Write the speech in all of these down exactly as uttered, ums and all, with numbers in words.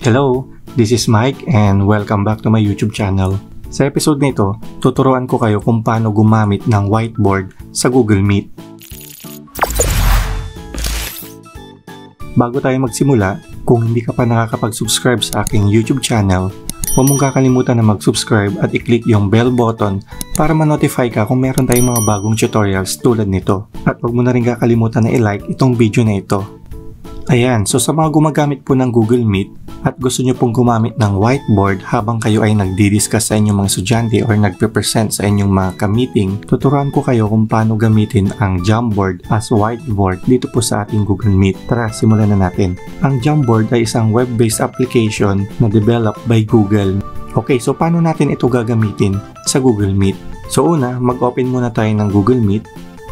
Hello, this is Mike and welcome back to my YouTube channel. Sa episode nito, tuturuan ko kayo kung paano gumamit ng whiteboard sa Google Meet. Bago tayo magsimula, kung hindi ka pa nakakapag-subscribe sa aking YouTube channel, huwag mong kakalimutan na mag-subscribe at i-click yung bell button para ma-notify ka kung meron tayong mga bagong tutorials tulad nito. At huwag mo na rin kakalimutan na i-like itong video na ito. Ayan, so sa mga gumagamit po ng Google Meet at gusto nyo pong gumamit ng whiteboard habang kayo ay nagdi-discuss sa inyong mga estudyante or nagpe-present sa inyong mga ka-meeting, tuturuan ko kayo kung paano gamitin ang Jamboard as whiteboard dito po sa ating Google Meet. Tara, simulan na natin. Ang Jamboard ay isang web-based application na developed by Google. Okay, so paano natin ito gagamitin sa Google Meet? So una, mag-open muna tayo ng Google Meet.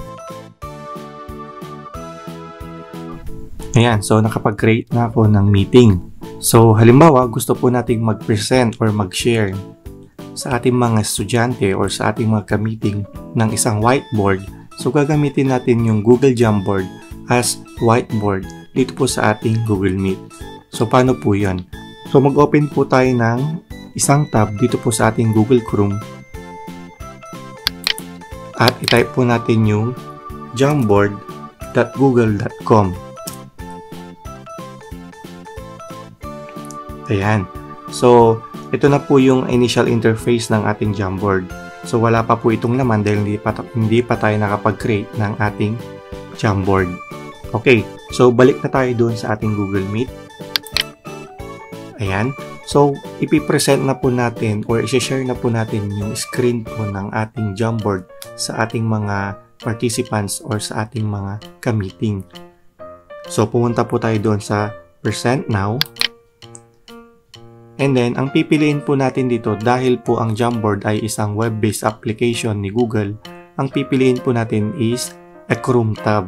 Ayan, so nakapag-create na ako ng meeting. So halimbawa, gusto po nating mag-present or mag-share sa ating mga estudyante or sa ating mga ka-meeting ng isang whiteboard. So gagamitin natin yung Google Jamboard as whiteboard dito po sa ating Google Meet. So paano po yun? So mag-open po tayo ng isang tab dito po sa ating Google Chrome at i-type po natin yung jamboard dot google dot com. Ayan. So, ito na po yung initial interface ng ating Jamboard. So, wala pa po itong laman dahil hindi pa, hindi pa tayo nakapag-create ng ating Jamboard. Okay. So, balik na tayo doon sa ating Google Meet. Ayan. So, ipipresent na po natin or i-share na po natin yung screen po ng ating Jamboard sa ating mga participants or sa ating mga ka-meeting. So, pumunta po tayo doon sa Present Now. And then, ang pipiliin po natin dito dahil po ang Jamboard ay isang web-based application ni Google, ang pipiliin po natin is a Chrome tab.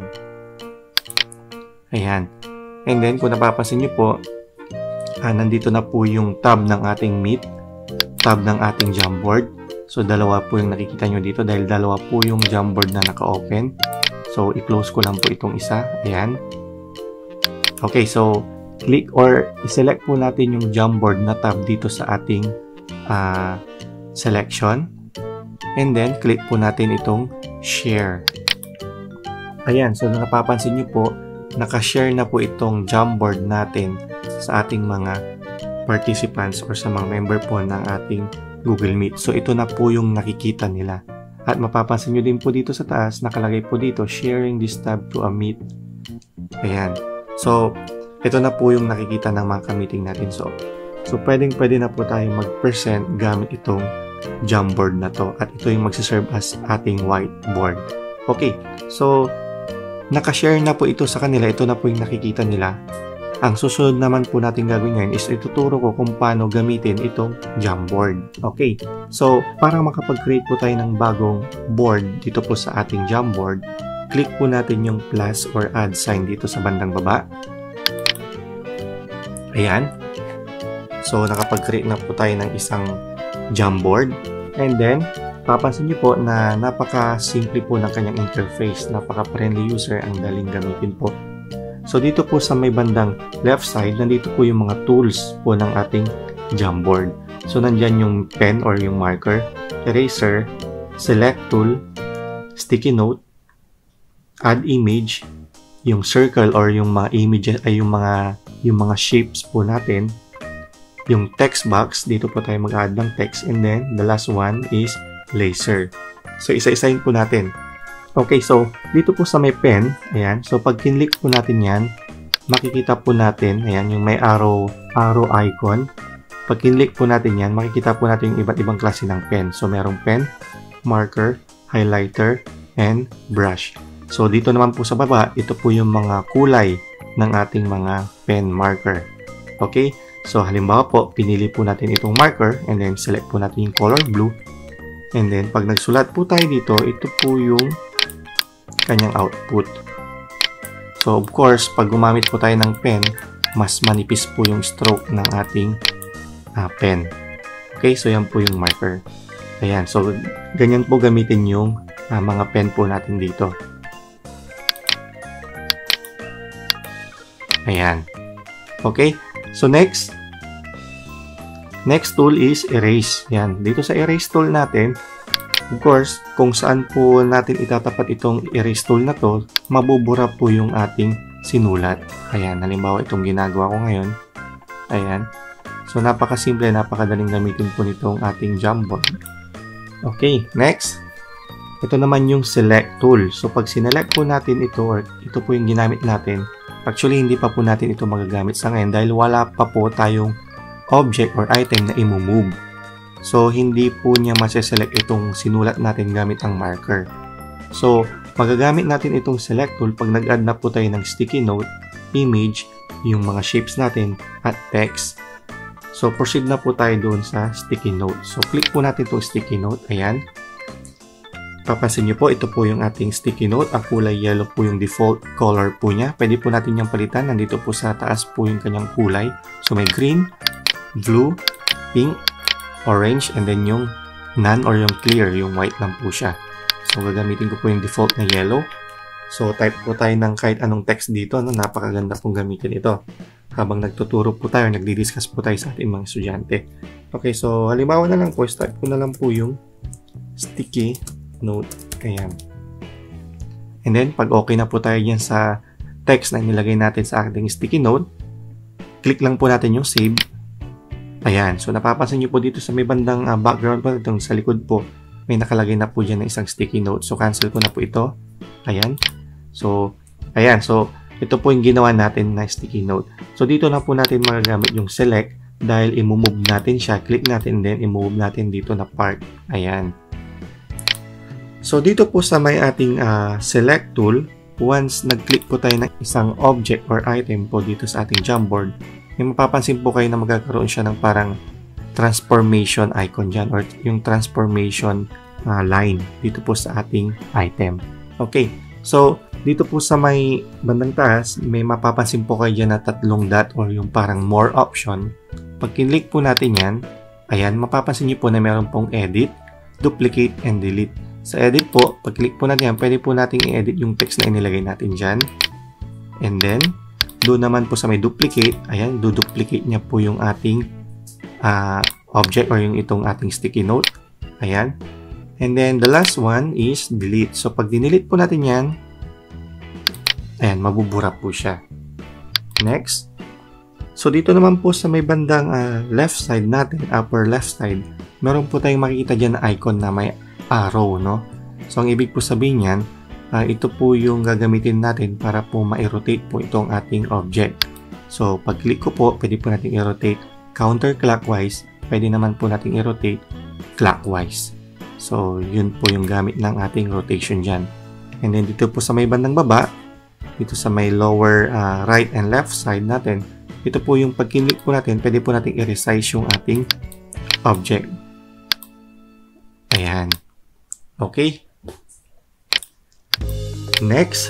Ayan. And then, kung napapansin nyo po, ah, nandito na po yung tab ng ating Meet, tab ng ating Jamboard. So, dalawa po yung nakikita nyo dito dahil dalawa po yung Jamboard na naka-open. So, i-close ko lang po itong isa. Ayan. Okay, so, click or i-select po natin yung Jamboard na tab dito sa ating uh, selection. And then, click po natin itong share. Ayan, so napapansin nyo po, nakashare na po itong Jamboard natin sa ating mga participants or sa mga member po ng ating Google Meet. So, ito na po yung nakikita nila. At mapapansin nyo din po dito sa taas, nakalagay po dito, sharing this tab to a Meet. Ayan. So, ito na po yung nakikita ng mga ka-meeting natin. So, so pwedeng pwede na po tayo mag-present gamit itong Jamboard na to. At ito yung magsiserve as ating whiteboard. Okay, so nakashare na po ito sa kanila. Ito na po yung nakikita nila. Ang susunod naman po natin gagawin ngayon is ituturo ko kung paano gamitin itong Jamboard. Okay, so para makapag-create po tayo ng bagong board dito po sa ating Jamboard, click po natin yung plus or add sign dito sa bandang baba. Ayan. So, nakapag-create na po tayo ng isang Jamboard. And then, papansin nyo po na napaka-simple po ng kanyang interface. Napaka-friendly user ang daling gamitin po. So, dito po sa may bandang left side, nandito po yung mga tools po ng ating Jamboard. So, nandyan yung pen or yung marker, eraser, select tool, sticky note, add image, yung circle or yung mga images ay yung mga yung mga shapes po natin, yung text box, dito po tayo mag-add ng text, and then the last one is laser. So isa-isahin po natin. Okay, so dito po sa may pen, ayan, so pag kinlik po natin yan, makikita po natin, ayan, yung may arrow arrow icon. Pag kinlik po natin yan, makikita po natin yung iba't ibang klase ng pen. So merong pen, marker, highlighter, and brush. So, dito naman po sa baba, ito po yung mga kulay ng ating mga pen marker. Okay? So, halimbawa po, pinili po natin itong marker and then select po natin yung color blue. And then, pag nagsulat po tayo dito, ito po yung kanyang output. So, of course, pag gumamit po tayo ng pen, mas manipis po yung stroke ng ating uh, pen. Okay? So, yan po yung marker. Ayan. So, ganyan po gamitin yung uh, mga pen po natin dito. Ayan. Okay? So next, Next tool is erase. Yan. Dito sa erase tool natin, of course, kung saan po natin itatapat itong erase tool na to, mabubura po yung ating sinulat. Ayan. Halimbawa, itong ginagawa ko ngayon. Ayan. So, napakasimple, napakadaling gamitin po nitong ating Jamboard. Okay. Next. Ito naman yung select tool. So, pag sinelect po natin ito, or ito po yung ginamit natin, actually, hindi pa po natin ito magagamit sa ngayon dahil wala pa po tayong object or item na i-move. So, hindi po niya masiselect itong sinulat natin gamit ang marker. So, magagamit natin itong select tool pag nag-add na po tayo ng sticky note, image, yung mga shapes natin, at text. So, proceed na po tayo doon sa sticky note. So, click po natin itong sticky note. Ayan. Papansin nyo po, ito po yung ating sticky note. Ang kulay yellow po yung default color po niya. Pwede po natin yung palitan. Nandito po sa taas po yung kanyang kulay. So, may green, blue, pink, orange, and then yung none or yung clear, yung white lang po siya. So, gagamitin ko po yung default na yellow. So, type po tayo ng kahit anong text dito. Ano? Napakaganda pong gamitin ito. Habang nagtuturo po tayo, nagdi-discuss po tayo sa ating mga estudyante. Okay, so, halimbawa na lang po, start ko na lang po yung sticky note. Ayan. And then, pag okay na po tayo dyan sa text na nilagay natin sa ating sticky note, click lang po natin yung save. Ayan. So, napapansin nyo po dito sa may bandang uh, background po, itong sa likod po, may nakalagay na po dyan na isang sticky note. So, cancel ko na po ito. Ayan. So, ayan. So, ito po yung ginawa natin na sticky note. So, dito na po natin magagamit yung select dahil i-move natin siya. Click natin then i-move natin dito na part. Ayan. So, dito po sa may ating uh, select tool, once nag-click po tayo ng isang object or item po dito sa ating Jamboard, may mapapansin po kayo na magkakaroon siya ng parang transformation icon dyan or yung transformation uh, line dito po sa ating item. Okay, so dito po sa may bandang taas, may mapapansin po kayo dyan na tatlong dot or yung parang more option. Pag kinlik po natin yan, ayan, mapapansin nyo po na meron pong edit, duplicate, and delete. Sa edit po, pag click po natin yan, pwede po natin i-edit yung text na inilagay natin dyan. And then, doon naman po sa may duplicate, ayan, do-duplicate niya po yung ating uh, object or yung itong ating sticky note. Ayan. And then, the last one is delete. So, pag dinelete po natin yan, ayan, mabubura po siya. Next. So, dito naman po sa may bandang uh, left side natin, upper left side, meron po tayong makikita dyan na icon na may arrow, no? So, ang ibig po sabihin yan, uh, ito po yung gagamitin natin para po ma-rotate po itong ating object. So, pag click ko po, pwede po natin i-rotate counterclockwise, pwede naman po natin i-rotate clockwise. So, yun po yung gamit ng ating rotation dyan. And then, dito po sa may bandang baba, dito sa may lower uh, right and left side natin, ito po yung pag click po natin, pwede po natin i-resize yung ating object. Ayan. Okay. Next.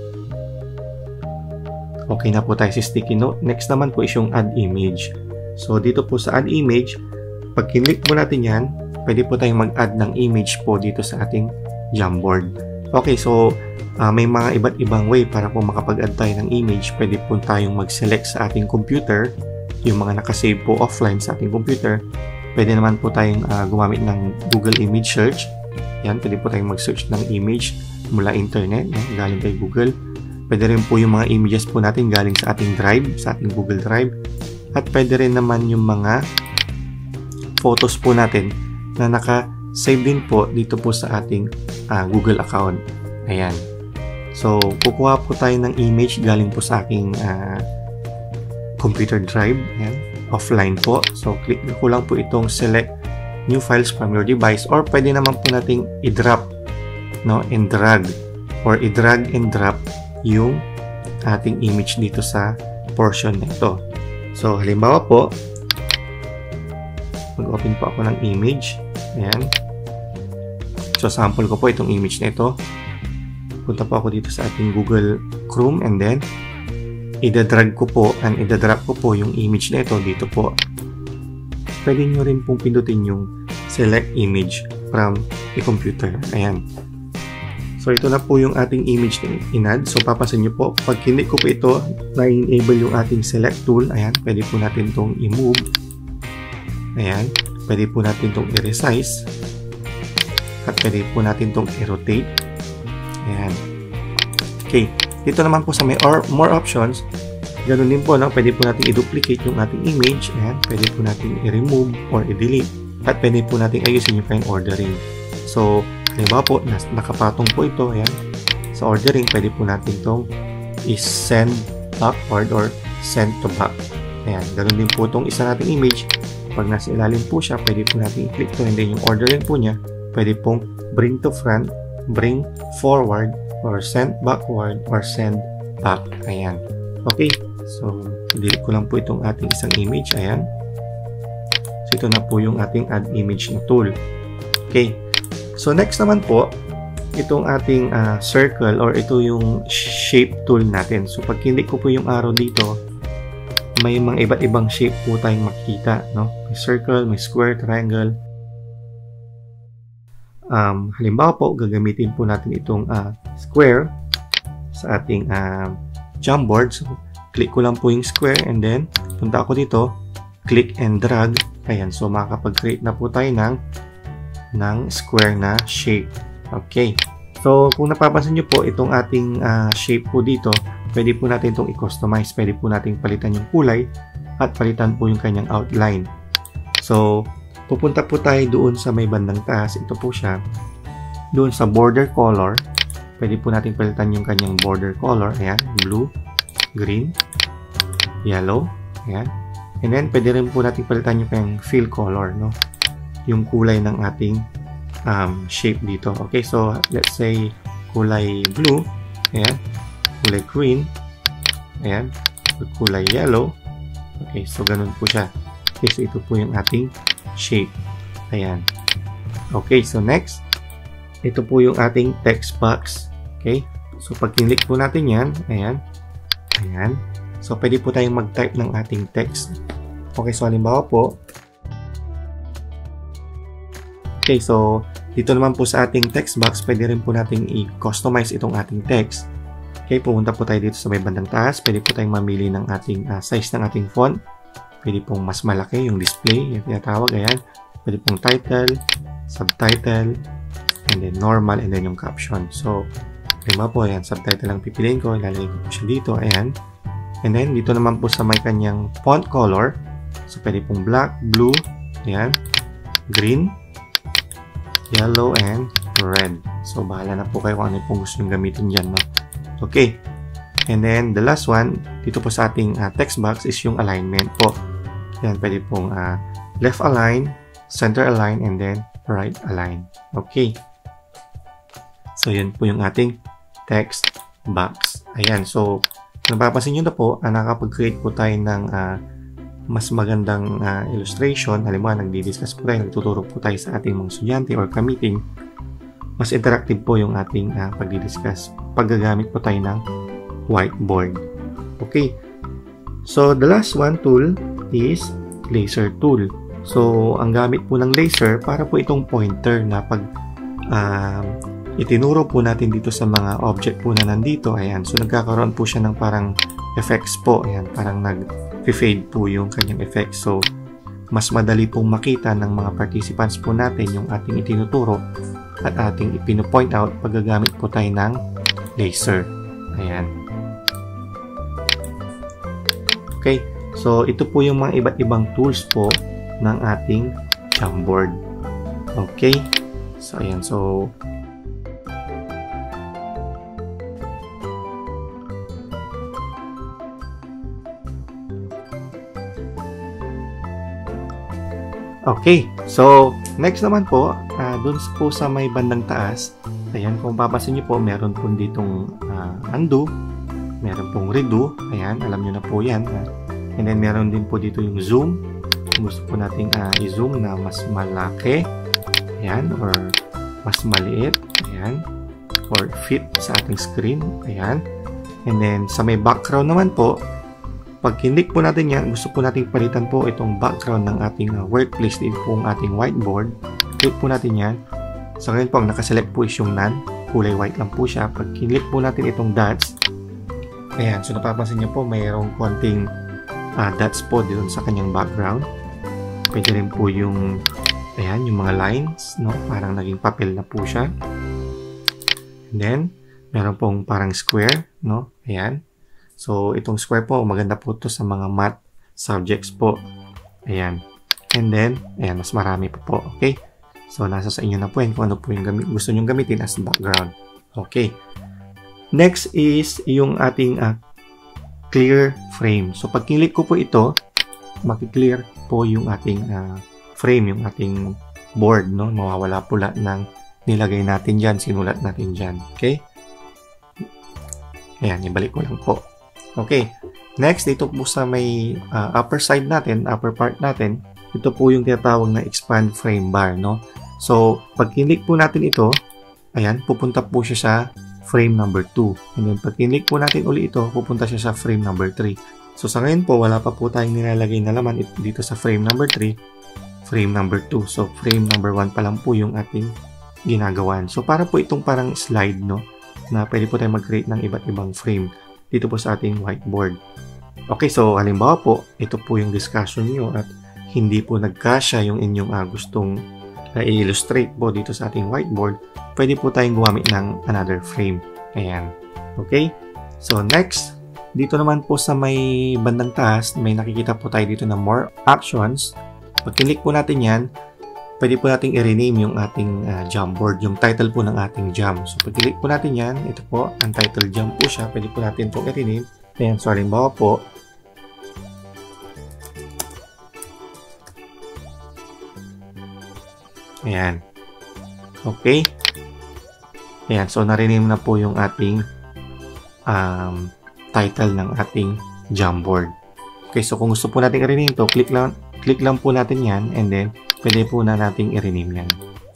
Okay na po tayo sa sticky note. Next naman po is yung add image. So, dito po sa add image, pag kinlik po natin yan, pwede po tayong mag-add ng image po dito sa ating Jamboard. Okay, so, uh, may mga iba't ibang way para po makapag-add tayo ng image. Pwede po tayong mag-select sa ating computer, yung mga nakasave po offline sa ating computer. Pwede naman po tayong uh, gumamit ng Google Image Search. Yan, pwede po tayong mag-search ng image mula internet, no? Galing kay Google. Pwede rin po yung mga images po natin galing sa ating Drive, sa ating Google Drive. At pwede rin naman yung mga photos po natin na naka-save din po dito po sa ating uh, Google account. Ayan. So, kukuha po tayo ng image galing po sa aking uh, computer drive. Ayan. Offline po. So, click ko lang po itong select new files from your device or pwede naman po nating i-drop, no, and drag or i-drag and drop yung ating image dito sa portion na ito. So, halimbawa po, mag-open po ako ng image. Ayan. So, sample ko po itong image na ito. Punta po ako dito sa ating Google Chrome and then ida-drag ko po and ida-drop ko po yung image na ito dito po. Pwede nyo rin pong pindutin yung select image from the computer. Ayan. So, ito na po yung ating image na in-add. So, papasin nyo po. Pag click ko po ito, na-enable yung ating select tool. Ayan. Pwede po natin itong i-move. Ayan. Pwede po natin itong i-resize. At pwede po natin itong i-rotate. Ayan. Okay. Dito naman po sa may or more options, ganun din po, no? Pwede po natin i-duplicate yung ating image. Ayan. Pwede po natin i-remove or i-delete. At pwede po natin ayusin yung fine ordering. So, halimbawa po, nakapatong po ito. Ayan. Sa ordering, pwede po natin itong i-send backward or send to back. Ayan. Ganun din po itong isa nating image. Pag nasa ilalim po siya, pwede po natin i-click to, and then yung ordering po niya, pwede pong bring to front, bring forward, or send backward, or send back. Ayan. Okay. So, delete ko lang po itong ating isang image. Ayan. So, ito na po yung ating add image na tool. Okay. So, next naman po, itong ating uh, circle, or ito yung shape tool natin. So, pag click ko po yung arrow dito, may mga iba't ibang shape po tayong makikita, no? May circle, may square, triangle. Um, halimbawa po, gagamitin po natin itong uh, square sa ating uh, Jamboard. So, click ko lang po yung square, and then punta ako dito, click and drag. Ayan, so makakapag-create na po tayo ng, ng square na shape. Okay. So, kung napapansin nyo po, itong ating uh, shape po dito, pwede po natin itong i-customize. Pwede po natin palitan yung kulay at palitan po yung kanyang outline. So, pupunta po tayo doon sa may bandang taas. Ito po siya. Doon sa border color, pwede po natin palitan yung kanyang border color. Ayan, blue, green, yellow. Ayan. And then, pwede rin po natin palitan yung kanyang fill color, no? Yung kulay ng ating um, shape dito. Okay, so, let's say, kulay blue. Ayan. Kulay green. Ayan. Kulay yellow. Okay, so ganun po siya. Okay, so ito po yung ating shape. Ayan. Okay, so next, ito po yung ating text box. Okay, so pag click po natin yan, ayan. Ayan. So, pwede po tayong mag-type ng ating text. Okay, so halimbawa po, okay, so dito naman po sa ating text box, pwede rin po natin i-customize itong ating text. Okay, pumunta po tayo dito sa may bandang taas. Pwede po tayong mamili ng ating uh, size ng ating font. Pwede pong mas malaki yung display, yung tinatawag. Ayan. Pwede pong title, subtitle, and then normal, and then yung caption. So, lima po, ayan, subtitle lang pipiliin ko. Ilalagay ko po siya dito. Ayan. And then, dito naman po sa may kanyang font color. So, pwede pong black, blue, ayan, green, yellow, and red. So, bahala na po kayo kung ano pong gusto yung gamitin dyan, no? Okay. And then, the last one, dito po sa ating uh, text box is yung alignment po. Yan, pwede pong uh, left align, center align, and then right align. Okay. So, yan po yung ating text box. Ayan. So, napapansin nyo na po, uh, nakapag-create po tayo ng uh, mas magandang uh, illustration. Halimbawa, nagdi-discuss po tayo, nagtuturo po tayo sa ating mga estudyante or ka-meeting. Mas interactive po yung ating uh, pagdi-discuss. Paggagamit po tayo ng whiteboard. Okay. So, the last one tool is laser tool. So, ang gamit po ng laser para po itong pointer na pag uh, itinuro po natin dito sa mga object po na nandito. Ayan. So, nagkakaroon po siya ng parang effects po. Ayan. Parang nag-fade po yung kanyang effects. So, mas madali pong makita ng mga participants po natin yung ating itinuturo at ating ipino-point out pag gagamit po tayo ng laser. Ayan. Okay. So, ito po yung mga iba't ibang tools po ng ating Jamboard. Okay. So, ayan. So, okay. So, next naman po, uh, dun po sa may bandang taas, ayan, kung papasin nyo po, meron po ditong uh, undo, meron pong redo, ayan, alam nyo na po yan. Uh, and then, meron din po dito yung zoom. Kung gusto po natin uh, i-zoom na mas malaki, ayan, or mas maliit, ayan, or fit sa ating screen, ayan. And then, sa may background naman po, pag click po natin yan, gusto po natin palitan po itong background ng ating uh, workplace, din po ang ating whiteboard. Click po natin yan. So, ngayon po, ang nakaselect po is yung none. Kulay white lang po siya. Pag click po natin itong dots, ayan. So, napapansin nyo po, mayroong konting uh, dots po dito sa kanyang background. pwede rin po yung, ayan, yung mga lines, no? Parang naging papel na po siya. And then, meron pong parang square, no? Ayan. So, itong square po, maganda po to sa mga math subjects po. Ayan. And then, ayan, mas marami pa po. Okay? So, nasa sa inyo na po yun kung ano po yung gamit, gusto nyong gamitin as background. Okay. Next is yung ating uh, clear frame. So, pag kinlik ko po ito, makiklear po yung ating uh, frame, yung ating board, no? Mawawala po lahat ng nilagay natin dyan, sinulat natin dyan. Okay? Ayan, ibalik ko lang po. Okay. Next, dito po sa may uh, upper side natin, upper part natin, ito po yung tinatawag na expand frame bar, no? So, pag kinlik po natin ito, ayan, pupunta po siya sa frame number two. And then, pag kinlik po natin uli ito, pupunta siya sa frame number three. So, sa ngayon po, wala pa po tayong nilalagay na laman dito sa frame number three, frame number two. So, frame number one pa lang po yung ating ginagawan. So, para po itong parang slide, no? Na pwede po tayong mag-create ng iba't ibang frame dito po sa ating whiteboard. Okay, so halimbawa po, ito po yung discussion nyo at hindi po nagkasya yung inyong uh, gustong uh, i-illustrate po dito sa ating whiteboard, pwede po tayong gumamit ng another frame. Ayan. Okay? So, next, dito naman po sa may bandang taas, may nakikita po tayo dito na more actions. Pag click po natin yan, pwede po nating i-rename yung ating uh, Jamboard, yung title po ng ating jam. So, pag click po natin yan, ito po, untitled jam po siya, pwede po natin po i-rename. Ayan, so halimbawa po, ayan. Okay. Ayan, so na-rename na po yung ating um, title ng ating Jamboard. Okay, so kung gusto po natin i-rename to, click lang, click lang po natin yan, and then, pwede po na nating i-rename yan.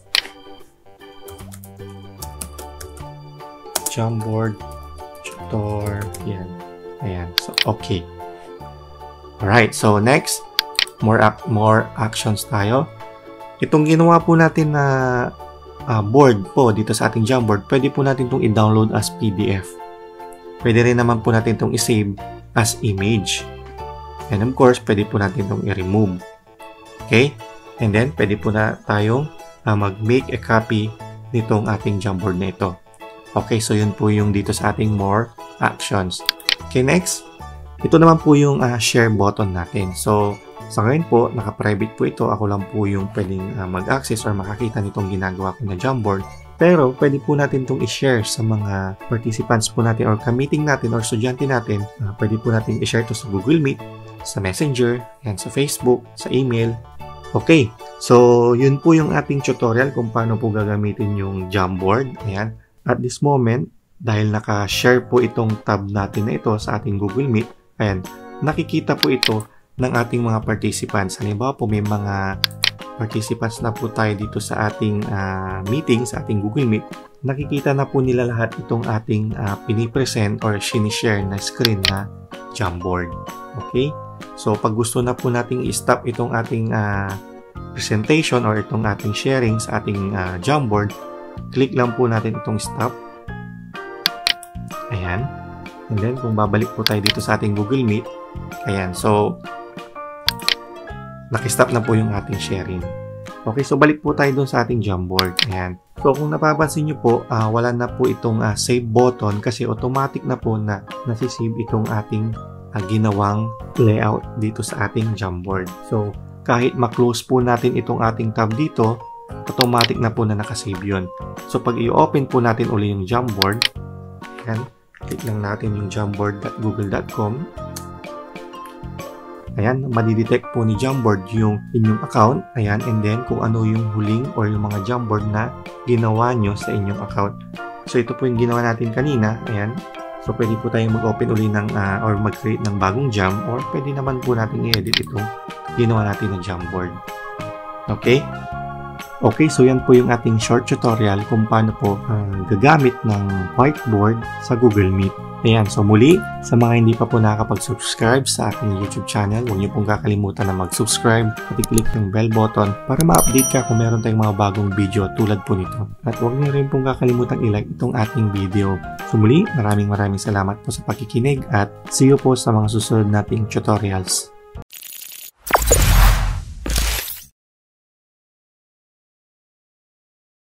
Jamboard, tutor, yan. Ayan, so okay. Alright, so next, more, more actions tayo. Itong ginawa po natin na uh, board po dito sa ating Jamboard, pwede po natin itong i-download as P D F. Pwede rin naman po natin itong i-save as image. And of course, pwede po natin itong i-remove. Okay? And then, pwede po na tayong uh, mag-make a copy nitong ating Jamboard na ito. Okay, so yun po yung dito sa ating more actions. Okay, next. Ito naman po yung uh, share button natin. So, sa ngayon po, naka-private po ito. Ako lang po yung pwedeng uh, mag-access or makakita nitong ginagawa ko na Jamboard. Pero, pwede po natin itong i-share sa mga participants po natin or ka-meeting natin or estudyante natin. Uh, pwede po natin i-share ito sa Google Meet, sa Messenger, yan, sa Facebook, sa email. Okay, so yun po yung ating tutorial kung paano po gagamitin yung Jamboard. Ayan. At this moment, dahil naka-share po itong tab natin na ito sa ating Google Meet, ayan, nakikita po ito ng ating mga participants. Halimbawa po may mga participants na po tayo dito sa ating uh, meeting, sa ating Google Meet. Nakikita na po nila lahat itong ating uh, pinipresent or sinishare na screen na Jamboard. Okay? So, pag gusto na po nating i-stop itong ating uh, presentation or itong ating sharing sa ating uh, Jamboard, click lang po natin itong stop. Ayan. And then, kung babalik po tayo dito sa ating Google Meet, ayan. So, nakistop na po yung ating sharing. Okay, so balik po tayo dun sa ating Jamboard. Ayan. So, kung napapansin nyo po, uh, wala na po itong uh, save button kasi automatic na po na nasisave itong ating uh, ginawang layout dito sa ating Jamboard. So, kahit ma-close po natin itong ating tab dito, automatic na po na nakasave yun. So, pag i-open po natin uli yung Jamboard, ayan, click lang natin yung jamboard dot google dot com. Ayan, madidetect po ni Jamboard yung inyong account. Ayan, and then kung ano yung huling or yung mga Jamboard na ginawa nyo sa inyong account. So, ito po yung ginawa natin kanina. Ayan. So, pwede po tayong mag-open uli ng, uh, or mag-create ng bagong jam, or pwede naman po natin i-edit itong ginawa natin na Jamboard. Okay? Okay, so yan po yung ating short tutorial kung paano po uh, gagamit ng whiteboard sa Google Meet. Ayan, so muli, sa mga hindi pa po nakakapag-subscribe sa aking YouTube channel, huwag niyo pong kakalimutan na mag-subscribe at i-click yung bell button para ma-update ka kung meron tayong mga bagong video tulad po nito. At huwag niyo rin pong kakalimutan i-like itong ating video. So muli, maraming maraming salamat po sa pakikinig at see you po sa mga susunod nating tutorials.